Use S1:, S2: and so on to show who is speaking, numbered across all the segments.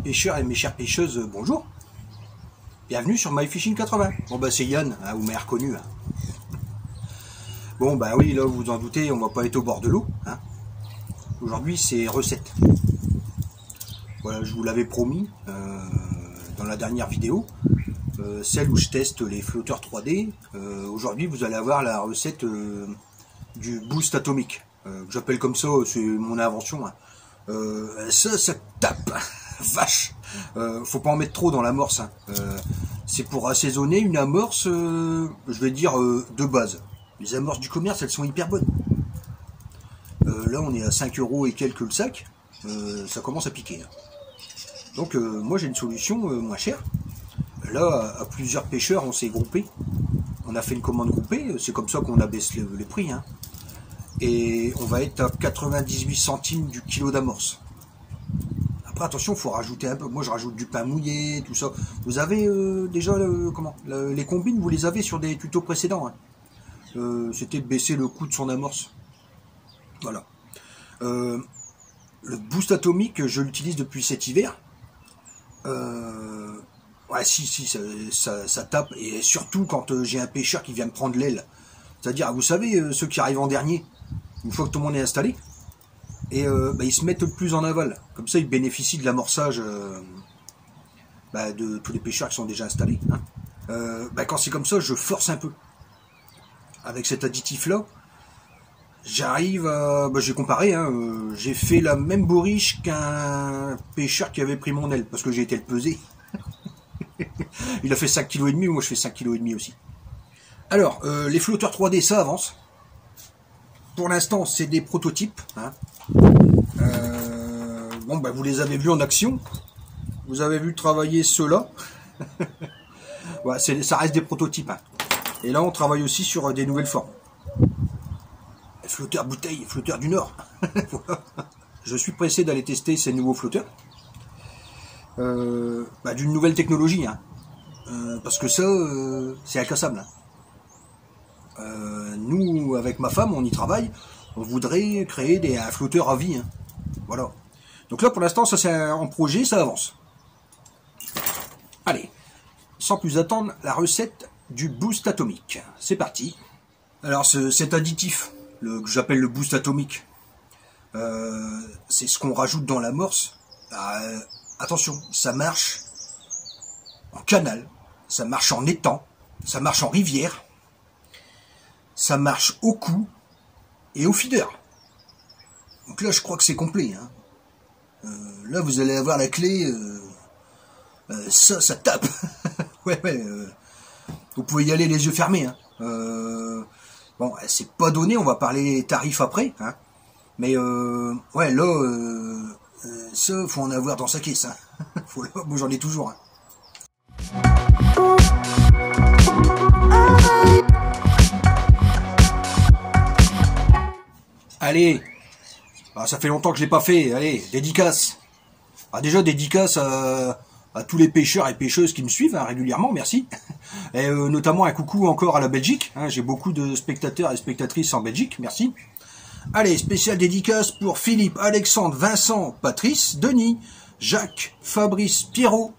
S1: pêcheurs et mes chères pêcheuses, bonjour. Bienvenue sur MyFishing 80. Bon bah c'est Yann, hein, vous m'avez reconnu. Hein. Bon bah oui, là vous vous en doutez, on va pas être au bord de l'eau. Hein. Aujourd'hui c'est recette. Voilà, je vous l'avais promis dans la dernière vidéo, celle où je teste les flotteurs 3D. Aujourd'hui vous allez avoir la recette du boost atomique. Que j'appelle comme ça, c'est mon invention. Hein. Ça tape, vache. Faut pas en mettre trop dans l'amorce. Hein. C'est pour assaisonner une amorce, je vais dire de base. Les amorces du commerce, elles sont hyper bonnes. Là, on est à 5 € et quelques le sac. Ça commence à piquer. Hein. Donc, moi, j'ai une solution moins chère. Là, à plusieurs pêcheurs, on s'est groupé. On a fait une commande groupée. C'est comme ça qu'on abaisse les prix. Hein. Et on va être à 98 centimes du kilo d'amorce. Après attention, il faut rajouter un peu. Moi je rajoute du pain mouillé, tout ça. Vous avez déjà les combines, vous les avez sur des tutos précédents. Hein. C'était de baisser le coût de son amorce. Voilà. Le boost atomique, je l'utilise depuis cet hiver. Ouais, si, ça tape. Et surtout quand j'ai un pêcheur qui vient me prendre l'aile. C'est-à-dire, vous savez, ceux qui arrivent en dernier, une fois que tout le monde est installé, et ils se mettent le plus en aval. Comme ça, ils bénéficient de l'amorçage de tous les pêcheurs qui sont déjà installés. Hein. Quand c'est comme ça, je force un peu. Avec cet additif-là, j'arrive à... j'ai comparé, hein, j'ai fait la même bourriche qu'un pêcheur qui avait pris mon aile, parce que j'ai été le peser. Il a fait 5,5 kg, moi je fais 5,5 kg aussi. Alors, les flotteurs 3D, ça avance. Pour l'instant, c'est des prototypes. Hein. Vous les avez vus en action. Vous avez vu travailler ceux-là. Ouais, ça reste des prototypes. Hein. Et là, on travaille aussi sur des nouvelles formes. Flotteurs bouteilles, flotteurs du Nord. Voilà. Je suis pressé d'aller tester ces nouveaux flotteurs. D'une nouvelle technologie. Hein. Parce que ça, c'est incassable. Hein. Nous, avec ma femme, on y travaille. On voudrait créer un flotteur à vie. Hein. Voilà. Donc là, pour l'instant, ça c'est en projet, ça avance. Allez, sans plus attendre, la recette du boost atomique. C'est parti. Alors, cet additif, que j'appelle le boost atomique, c'est ce qu'on rajoute dans l'amorce. Attention, ça marche en canal, ça marche en étang, ça marche en rivière. Ça marche au cou et au feeder. Donc là, je crois que c'est complet. Hein. Là, vous allez avoir la clé. Ça tape. Ouais. Vous pouvez y aller les yeux fermés. Hein. Bon, c'est pas donné. On va parler tarifs après. Hein. Mais ouais, là, ça, faut en avoir dans sa caisse. Hein. Moi, j'en ai toujours. Hein. Allez, ça fait longtemps que je l'ai pas fait. Allez, dédicace. Déjà dédicace à tous les pêcheurs et pêcheuses qui me suivent hein, régulièrement, merci. Et notamment un coucou encore à la Belgique. Hein, j'ai beaucoup de spectateurs et spectatrices en Belgique, merci. Allez, spécial dédicace pour Philippe, Alexandre, Vincent, Patrice, Denis, Jacques, Fabrice, Pierrot,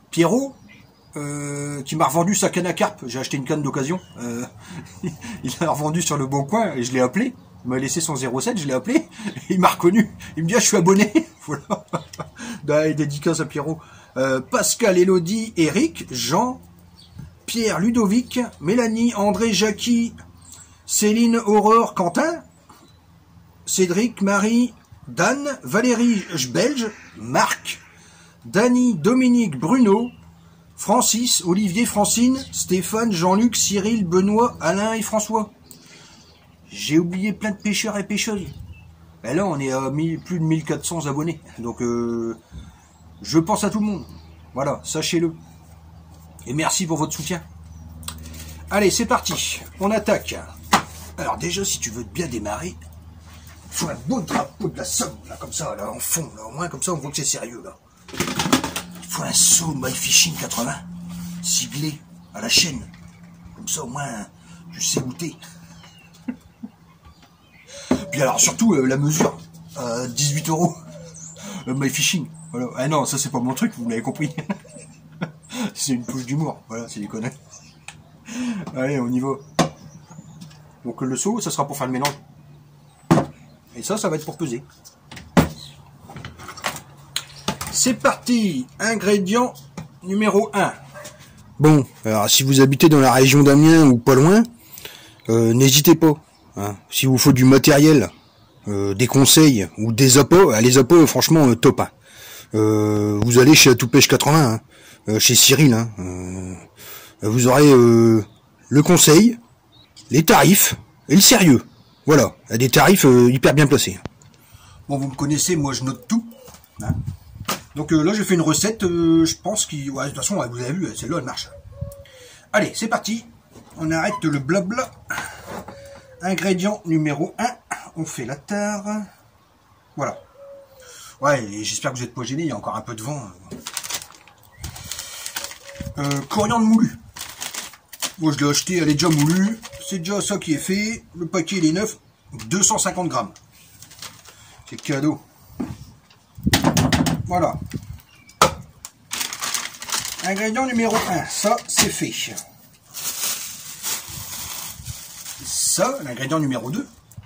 S1: qui m'a revendu sa canne à carpe. J'ai acheté une canne d'occasion. Il l'a revendu sur le bon coin et je l'ai appelé. Il m'a laissé son 07, je l'ai appelé, et il m'a reconnu. Il me dit, je suis abonné. Voilà. Dédicace à Pierrot. Pascal, Elodie, Eric, Jean, Pierre, Ludovic, Mélanie, André, Jackie, Céline, Aurore, Quentin, Cédric, Marie, Dan, Valérie, Belge, Marc, Dany, Dominique, Bruno, Francis, Olivier, Francine, Stéphane, Jean-Luc, Cyril, Benoît, Alain et François. J'ai oublié plein de pêcheurs et pêcheuses. Et là, on est à plus de 1400 abonnés. Donc, je pense à tout le monde. Voilà, sachez-le. Et merci pour votre soutien. Allez, c'est parti. On attaque. Alors déjà, si tu veux bien démarrer, il faut un beau drapeau de la Somme, là, comme ça, là, en fond. Là, au moins, comme ça, on voit que c'est sérieux, là. Il faut un seau MyFishing 80, siglé à la chaîne. Comme ça, au moins, tu sais où t'es. Puis alors surtout la mesure, 18 €. My Fishing. Voilà. Ah non, ça c'est pas mon truc, vous l'avez compris. C'est une touche d'humour. Voilà, c'est des conneries. Allez, on y va. Donc le seau, ça sera pour faire le mélange. Et ça va être pour peser. C'est parti. Ingrédient numéro 1. Bon, alors si vous habitez dans la région d'Amiens ou pas loin, n'hésitez pas. Hein. S'il vous faut du matériel, des conseils ou des appâts, les appâts franchement top. Hein. Vous allez chez Atoupèche 80, hein, chez Cyril. Hein, vous aurez le conseil, les tarifs et le sérieux. Voilà, des tarifs hyper bien placés. Bon, vous me connaissez, moi je note tout. Hein. Donc là, j'ai fait une recette, je pense qu'il... Ouais, de toute façon, vous avez vu, celle-là, elle marche. Allez, c'est parti. On arrête le blabla. Ingrédient numéro 1. On fait la tare. Voilà. Ouais, et j'espère que vous n'êtes pas gênés, il y a encore un peu de vent. Coriandre moulu. Moi, je l'ai acheté, elle est déjà moulue. C'est déjà ça qui est fait. Le paquet, il est neuf. 250 grammes. C'est cadeau. Voilà. Ingrédient numéro 1. Ça, c'est fait. Ça, l'ingrédient numéro 2.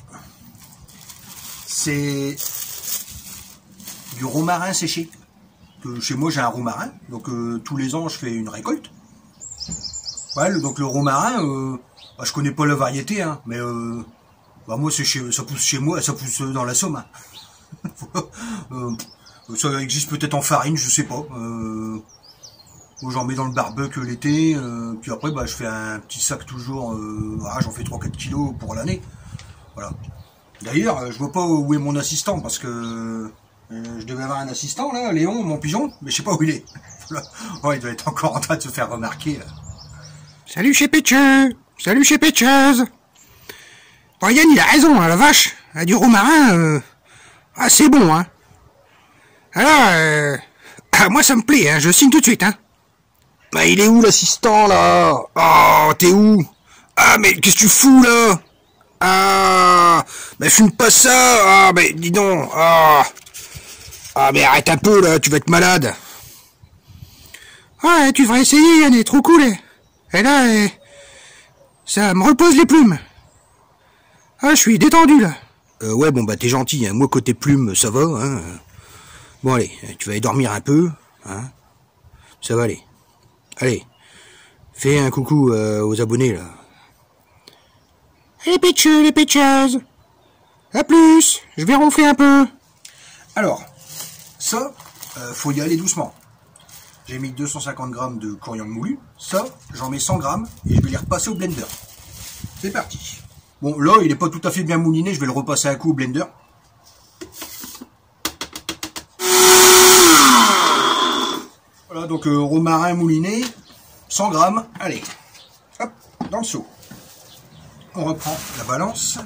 S1: C'est du romarin séché. Que chez moi, j'ai un romarin. Donc, tous les ans, je fais une récolte. Ouais, donc le romarin, bah, je connais pas la variété, hein, mais bah, moi, ça pousse chez moi, ça pousse dans la Somme. Hein. Ça existe peut-être en farine, je sais pas. Moi, j'en mets dans le barbecue l'été, puis après, bah, je fais un petit sac toujours. J'en fais 3-4 kilos pour l'année. Voilà. D'ailleurs, je vois pas où est mon assistant, parce que je devais avoir un assistant, là, Léon, mon pigeon, mais je sais pas où il est. Ouais, il doit être encore en train de se faire remarquer, là. Salut chez Pétcheux. Salut chez Pétcheuse. Brian, il a raison, hein, la vache. Du romarin, c'est bon, hein. Alors, moi ça me plaît, hein, je signe tout de suite, hein. Bah il est où l'assistant là? Oh, t'es où? Ah mais qu'est-ce que tu fous là? Ah, mais fume pas ça. Ah mais dis donc. Ah mais arrête un peu là, tu vas être malade. Ouais, tu devrais essayer, elle est trop cool. Et là, ça me repose les plumes. Ah, je suis détendu là. Ouais bon bah t'es gentil, hein. Moi côté plumes ça va, hein. Bon allez, tu vas aller dormir un peu, hein. Ça va aller. Allez, fais un coucou aux abonnés là. Les pétcheux, les pétcheuses. À plus, je vais ronfler un peu. Alors, ça, faut y aller doucement. J'ai mis 250 grammes de coriandre moulu. Ça, j'en mets 100 grammes et je vais les repasser au blender. C'est parti. Bon, là, il n'est pas tout à fait bien mouliné, je vais le repasser un coup au blender. Voilà, donc romarin mouliné, 100 grammes, allez, hop, dans le seau. On reprend la balance.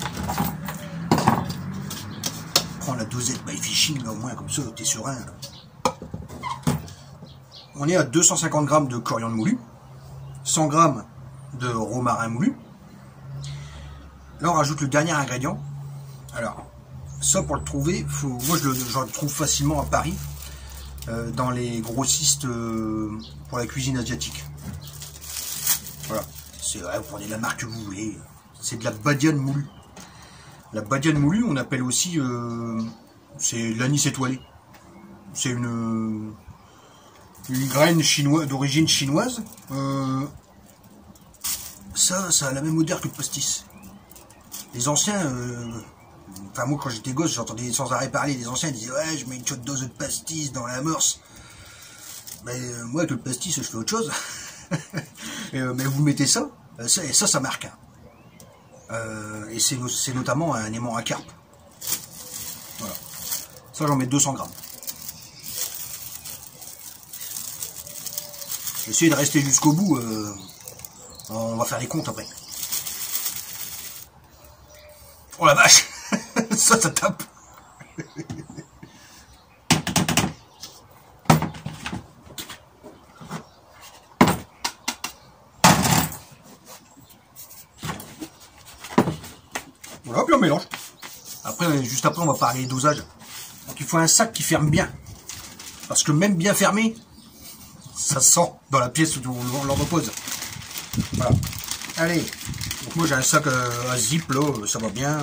S1: On prend la dosette by fishing, là au moins, comme ça, t'es serein. Là. On est à 250 grammes de coriandre moulu, 100 grammes de romarin moulu. Là, on rajoute le dernier ingrédient. Alors, ça, pour le trouver, moi, je le trouve facilement à Paris. Dans les grossistes pour la cuisine asiatique. Voilà. Vous prenez la marque que vous voulez. C'est de la badiane moulue. La badiane moulue, on appelle aussi... c'est l'anis étoilé. C'est une graine chinoise, d'origine chinoise. Ça a la même odeur que le pastis. Les anciens... Enfin, moi, quand j'étais gosse, j'entendais sans arrêt parler des anciens, ils disaient « Ouais, je mets une chaude dose de pastis dans la morse. » Mais moi, avec le pastis, je fais autre chose. Mais vous mettez ça, ça marque. Et c'est notamment un aimant à carpe. Voilà. Ça, j'en mets 200 grammes. J'essaie de rester jusqu'au bout. On va faire les comptes après. Oh la vache! Ça tape. Voilà, puis on mélange. Après, juste après, on va parler dosage. Donc il faut un sac qui ferme bien. Parce que même bien fermé, ça sent dans la pièce où on l'en repose. Voilà. Allez. Donc moi j'ai un sac à zip là, ça va bien.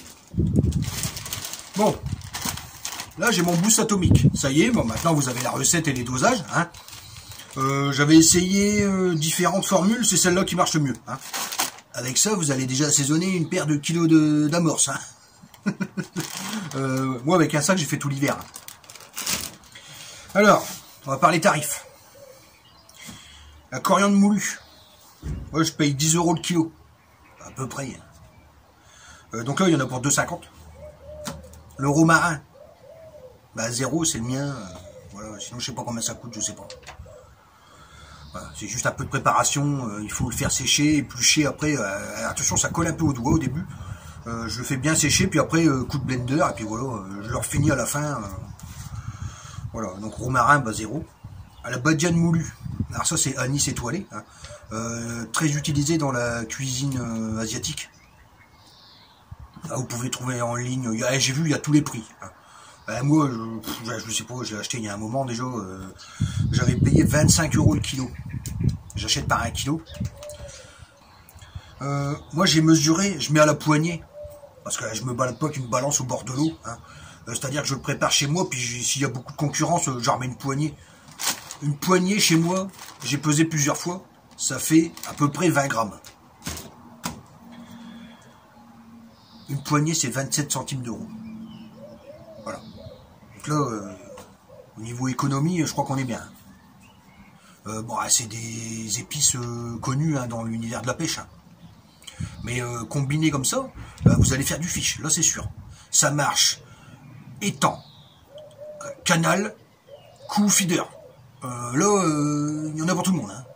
S1: Bon. Là j'ai mon boost atomique. Ça y est, bon maintenant vous avez la recette et les dosages. Hein. J'avais essayé différentes formules, c'est celle-là qui marche le mieux. Hein. Avec ça, vous allez déjà assaisonner une paire de kilos d'amorce. Hein. Moi avec un sac j'ai fait tout l'hiver. Hein. Alors, on va parler tarifs. La coriandre moulue. Moi, je paye 10 € le kilo. À peu près. Donc là, il y en a pour 2,50. Le romarin. Bah, 0, c'est le mien. Voilà, sinon, je sais pas combien ça coûte, je sais pas. Voilà, c'est juste un peu de préparation. Il faut le faire sécher, éplucher. Après, attention, ça colle un peu au doigt au début. Je le fais bien sécher, puis après, coup de blender. Et puis voilà, je le refinis à la fin. Voilà, donc romarin, bah 0. À la badiane moulue, alors ça c'est anis étoilé, hein. Très utilisé dans la cuisine asiatique. Là, vous pouvez trouver en ligne, j'ai vu, il y a tous les prix. Hein. Moi, je sais pas, je l'ai acheté il y a un moment déjà, j'avais payé 25 € le kilo. J'achète par 1 kilo. Moi j'ai mesuré, je mets à la poignée, parce que je me balade pas avec une balance au bord de l'eau. Hein. C'est-à-dire que je le prépare chez moi, puis s'il y a beaucoup de concurrence, j'en remets une poignée. Une poignée chez moi, j'ai pesé plusieurs fois, ça fait à peu près 20 grammes. Une poignée, c'est 27 centimes d'euros. Voilà. Donc là, au niveau économie, je crois qu'on est bien. Bon, c'est des épices connues hein, dans l'univers de la pêche. Hein. Mais combiné comme ça, vous allez faire du fish, là c'est sûr. Ça marche. Étang, canal, coup, feeder. Là, il y en a pour tout le monde. Hein.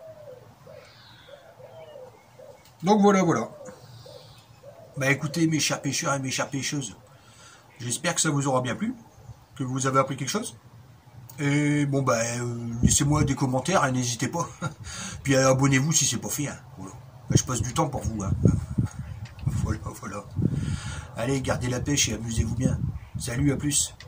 S1: Donc voilà, voilà. Bah écoutez, mes chers pêcheurs et mes chères pêcheuses, j'espère que ça vous aura bien plu, que vous avez appris quelque chose. Et bon, bah, laissez-moi des commentaires, hein, n'hésitez pas. Puis abonnez-vous si c'est pas fait. Hein. Voilà. Bah, je passe du temps pour vous. Hein. Voilà, voilà. Allez, gardez la pêche et amusez-vous bien. Salut, à plus.